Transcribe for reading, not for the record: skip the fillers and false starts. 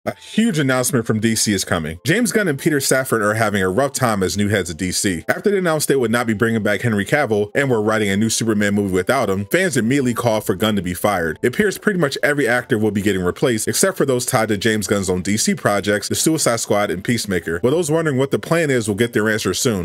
A huge announcement from DC is coming. James Gunn and Peter Safran are having a rough time as new heads of DC. After they announced they would not be bringing back Henry Cavill and were writing a new Superman movie without him, fans immediately called for Gunn to be fired. It appears pretty much every actor will be getting replaced, except for those tied to James Gunn's own DC projects, The Suicide Squad and Peacemaker. But those wondering what the plan is will get their answer soon.